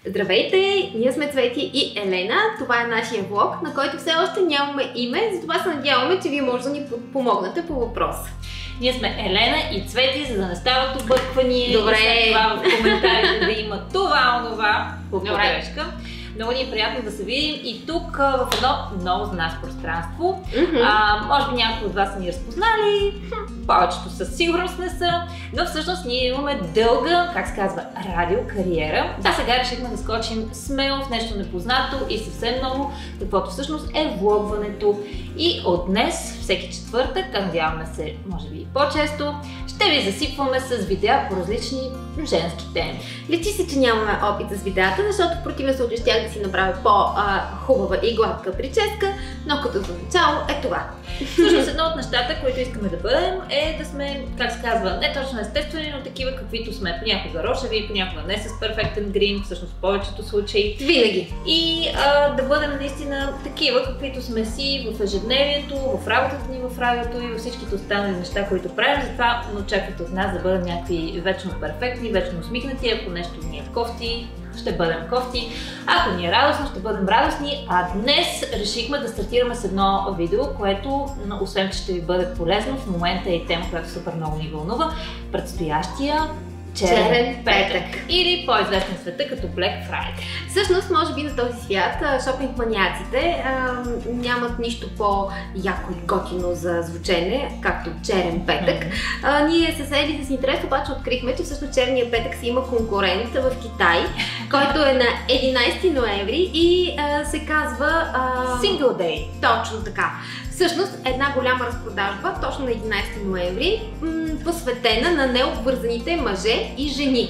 Здравейте, ние сме Цвети и Елена. Това е нашия влог, на който все още нямаме име, затова се надяваме, че вие може да ни помогнете по въпроса. Ние сме Елена и Цвети, за да не стават обърквания. Добре. И след това в коментарите да има това, онова, по погрешка. Много ни е приятно да се видим и тук в едно ново за нас пространство. Може би някои от вас са ни разпознали, повечето със сигурност не са, но всъщност ние имаме дълга, как се казва, радиокариера. Да, сега решихме да скочим смело в нещо непознато и съвсем ново, каквото всъщност е влогването. И от днес, всеки четвъртък, надяваме се, може би и по-често, ще ви засипваме с видеа по различни женски теми. Личи се, че нямаме опит с видеята, защото в противен случай щях да си направя по-хубава и гладка прическа, но като за начало е това. Всъщност едно от нещата, които искаме да бъдем, е да сме, как се казва, не точно естествени, но такива каквито сме. Понякога рошеви, понякога не с перфектен грим, всъщност в повечето случаи. Винаги. И да бъдем наистина такива, каквито сме си в ежедневието, в работата ни в радиото и във всичките останали неща, които правим. Затова не очаквайте от нас да бъдем някакви вечно перфектни, вечно усмихнати. Ако нещо ни е кофти, ще бъдем кофти. Ако ни е радостно, ще бъдем радостни. А днес решихме да стартираме с едно видео, което, освен че ще ви бъде полезно, в момента е и тема, която супер много ни вълнува. Предстоящия черен петък. Или по-известен в света като Black Friday. Всъщност, може би на този свят шопинг маниаците нямат нищо по-яко и готино за звучене, както черен петък. Ние с Ели с интерес обаче открихме, че всъщност черния петък си има конкурент в Китай, който е на 11 ноември и се казва Single Day. Точно така. Всъщност една голяма разпродажба, точно на 11 ноември, посветена на необвързаните мъже и жени.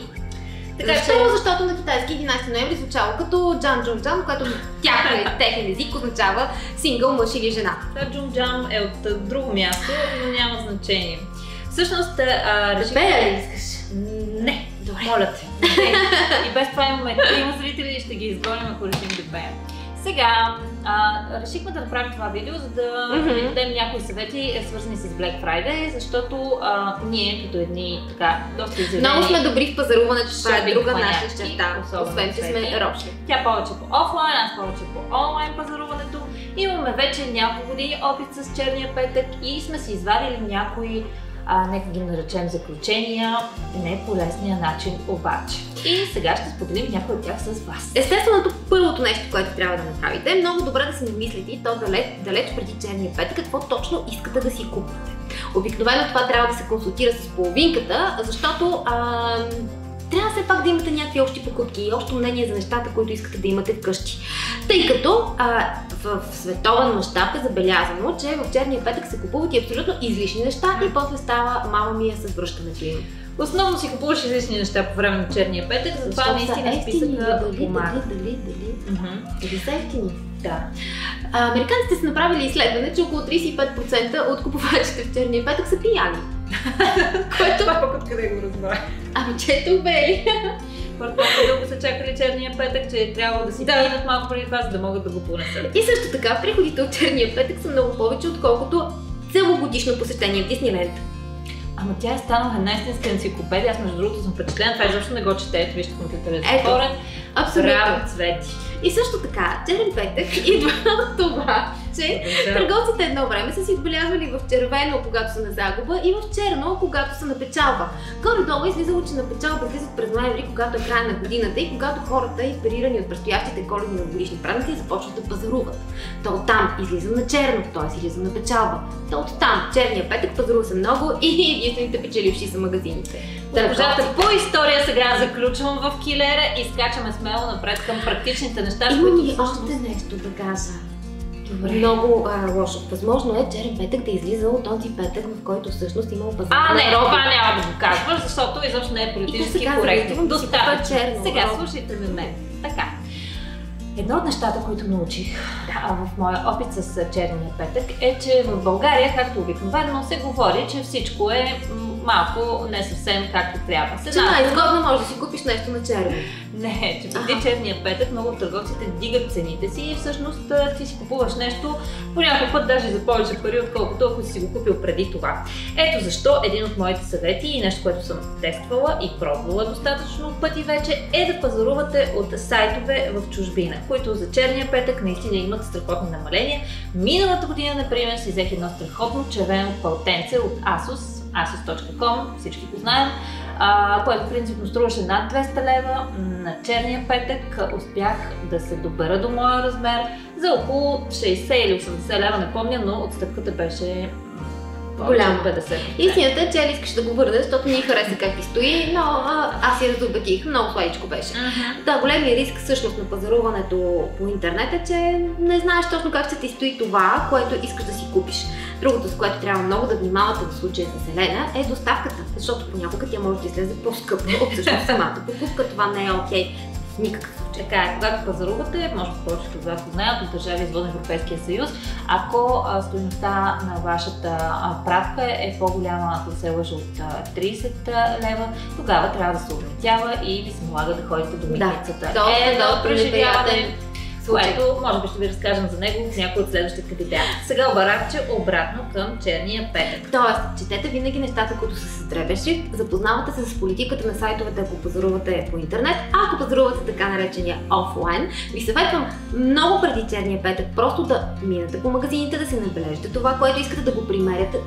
Защото на китайски 11 ноември звучало като Джан Джун Джан, което техен език означава сингъл мъж или жена. Това Джун Джан е от друго място, но няма значение. Всъщност, решихме ли искаш? Не, добре. Моля те. И без това имаме трима зрители и ще ги изгоним, ако решим да пеем. Сега решихме да направим това видео, за да ви дадем някои съвети, свързани с Black Friday, защото ние като едни така доста изявени... Много сме добри в пазаруването, това е друга наша черта, освен че сме робши. Тя повече по офлайн, аз повече по онлайн пазаруването. Имаме вече няколко години опит с черния петък и сме си извадили някои, нека ги наречем заключения, не по лесния начин обаче. И сега ще споделим някои от тях с вас. Естественото първото нещо, което трябва да направите, е много добре да се намислите и то далеч преди черния петък, какво точно искате да си купите. Обикновено това трябва да се консултира с половинката, защото трябва все пак да имате някакви общи покупки и общо мнение за нещата, които искате да имате вкъщи. Тъй като в световен мащаб е забелязано, че в черния петък се купуват и абсолютно излишни неща и после става мама мия с връщането им. Основно си купуваш излишни неща по време на черния петък, затова наистина списъка помага. Дали са ефтини? Да. Американците са направили изследване, че около 35% от купувачите в черния петък са пияни. Което пак откъде го разбра? Ами чето бели. Първо дълго са чакали черния петък, че трябва да си пинат малко преди това, за да могат да го понесат. И също така, приходите от черния петък са много повече, отколкото целогодишно посещение в Дисниленд. Ама тя е станала една истинска енциклопедия, аз между другото съм впечатлена, това изобщо не го четете, вижте компютъра е затворен. Абсолютно. Цвети. И също така, черен петък идва от това, че търговците едно време са си отбелязвали в червено, когато са на загуба, и в черно, когато са на печалба. Горе-долу излизало, че на печалба излизат през ноември, когато е края на годината и когато хората, инспирирани от предстоящите коледни новогодишни празници, започват да пазаруват. То оттам излиза на черно, т.е. излиза на печалба. То оттам черния петък пазарува се много и единствените печеливши са магазините. Госпожата по история сега заключвам в килера и скачаме смело напред към практичните неща, с които всъщност... още нещо да кажа. Добре. Много лошо. Възможно е черен петък да излиза от този петък, в който всъщност имал пазар. Не, това няма да го казваш, защото изобщо не е политически коректно. Достатъчно. Сега слушайте ме мен. Така. Едно от нещата, които научих в моя опит с черния петък е, че в България, както обикновено, се говори, че всичко е малко не съвсем както трябва. Че най-изгодно може да си купиш нещо на черно. Не, че преди черния петък много от търговците дигат цените си и всъщност ти си купуваш нещо по някой път даже за повече пари, отколкото ако си го купил преди това. Ето защо един от моите съвети и нещо, което съм тествала и пробвала достатъчно пъти вече, е да пазарувате от сайтове в чужбина, които за черния петък наистина имат страхотни намаления. Миналата година, например, си взех едно страхотно червено палтенце от Asus, asus.com, всички го знаем, което принципно струваше над 200 лева. На черния петък успях да се добера до моя размер за около 60 или 80 лева, не помня, но отстъпката беше голямо. 50%. Истината е, че искаш да го върнеш, защото ми хареса как ти стои, но аз си разобедих, много сладичко беше. Да, големият риск всъщност на пазаруването по интернет е, че не знаеш точно как ще ти стои това, което искаш да си купиш. Другото, с което трябва много да внимавате в случая с Елена, е доставката, защото понякога тя може да излезе по-скъпо от всъщност самата покупка. Това не е окей в никакъв случай. Така е, когато пазарувате, може би повечето от вас го знаят, от държави извън Европейския съюз, ако стойността на вашата пратка е по-голяма, ако се лъжа, от 30 лева, тогава трябва да се обмитява и ви се налага да ходите до митницата. Да, преживяване, което може би ще ви разкажем за него в някои от следващите видеа. Сега обратно към черния петък. Тоест, четете винаги нещата, които са с дребен шрифт, запознавате се с политиката на сайтовете, ако пазарувате по интернет, а ако пазарувате така наречения офлайн, ви съветвам много преди черния петък просто да минете по магазините, да си набележите това, което искате, да го примерите,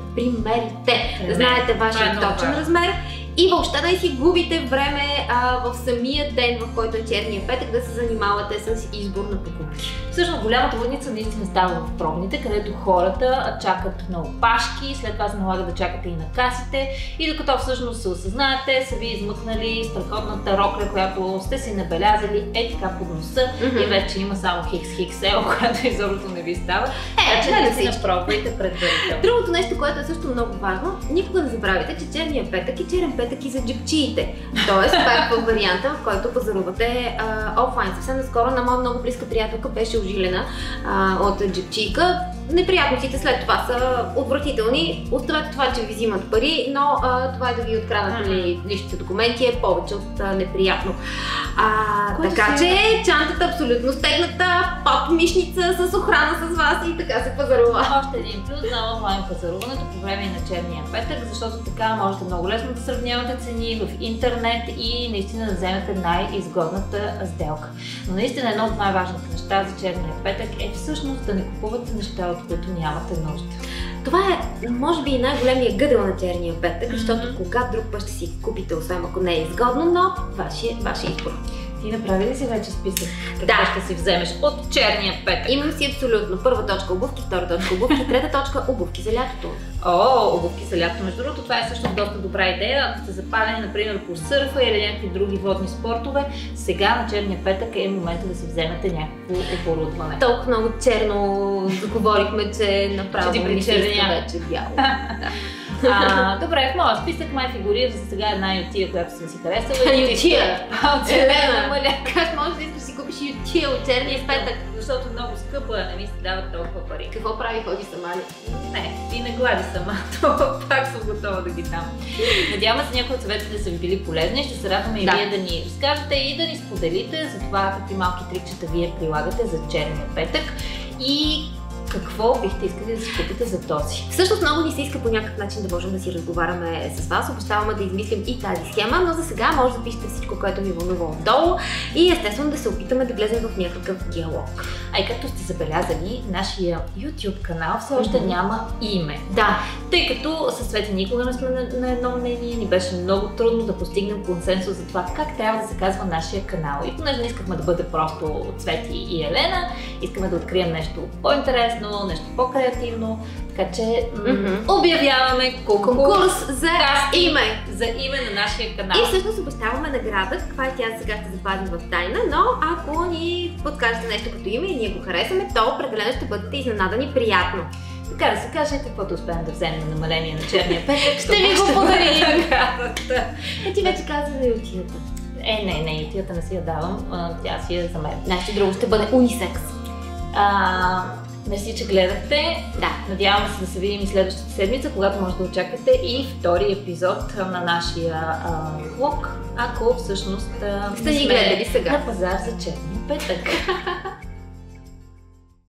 да знаете вашия точен размер и въобще да си губите време в самия ден, в който е черния петък, да се занимавате с избор на покупки. Всъщност голямата лудница наистина става в пробните, където хората чакат на опашки, след това се налага да чакате и на касите и докато всъщност се осъзнаете, са ви измъкнали страхотната рокля, която сте си набелязали така под носа и вече има само XXL, която изобщо не ви става. Така че не си пробвайте предварително. Другото нещо, което е също много важно, никога не забравяйте, че черния петък е черен петък и за джипчиите. Тоест, това е варианта, в който пазарувате офлайн. Съвсем наскоро на моя много близка приятелка беше ожилена от джипчийка. Неприятностите след това са отвратителни. Оставете това, че ви взимат пари, но това е да ви откраднат личните документи е повече от неприятно. Така че чантата абсолютно стегната, под мишница с охрана с вас и така се пазарува. Още един плюс за онлайн пазаруването по време на черния петък, защото така можете много лесно да сравнявате цени в интернет и наистина да вземете най-изгодната сделка. Но наистина едно от най-важните неща за черния петък е всъщност да не купувате неща, от които нямате нужда. Това е, може би, най-големия гъдел на черния петък, защото кога друг път ще си купите, освен ако не е изгодно, но вашия избор. Ти направи ли си вече списък? Какво ще си вземеш от черния петък? Имам си абсолютно. Първа точка обувки, втора точка обувки, трета точка обувки за лятото. Обувки за лятото. Между другото, това е също доста добра идея. Ако сте запалени, например, по сърфа или някакви други водни спортове, сега на черния петък е момента да си вземете някакво оборудване. Толкова много черно заговорихме, че направо ми се иска вече бяло. Добре, в моя списък май фигурира за сега една ютия, която съм си харесала. Ютия? Елена, как можеш да искаш да си купиш ютия от черния петък? Защото много скъпа, не ми се дават толкова пари. Какво прави, ходи сама ли? Не, ти не глади сама, това пак съм готова да ги дам. Надявам се някои от съветите да са ви били полезни, ще се радваме и вие да ни разкажете и да ни споделите за това какви малки трикчета вие прилагате за черния петък и какво бихте искали да си купите за този? Всъщност много ни се иска по някакъв начин да можем да си разговаряме с вас. Обещаваме да измислим и тази схема, но за сега може да пишете всичко, което ви вълнува отдолу и естествено да се опитаме да влезем в някакъв диалог. А и както сте забелязали, нашия YouTube канал все още няма име. Да. Тъй като със Свети никога не сме на едно мнение, ни беше много трудно да постигнем консенсус за това как трябва да се казва нашия канал. И понеже не искахме да бъде просто Цвети и Елена, искаме да открием нещо по-интересно, нещо по-креативно, така че обявяваме конкурс за име. За име на нашия канал. И всъщност обещаваме награда, каква е тя сега ще запазим в тайна, но ако ни подкажете нещо като име и ние го харесаме, то определено ще бъдете изненадани приятно. Така да се каже, каквото успеем да вземем на намаление на черния петък, ще ви го подарим. Ти вече каза за ютията. Не, ютията не си я давам, тя си е за мен. Значи друго ще бъде унисекс. Мерси, че гледахте. Да. Надяваме се да се видим и следващата седмица, когато може да очаквате и втори епизод на нашия влог, ако всъщност сте ни гледали сега на пазар за черния петък.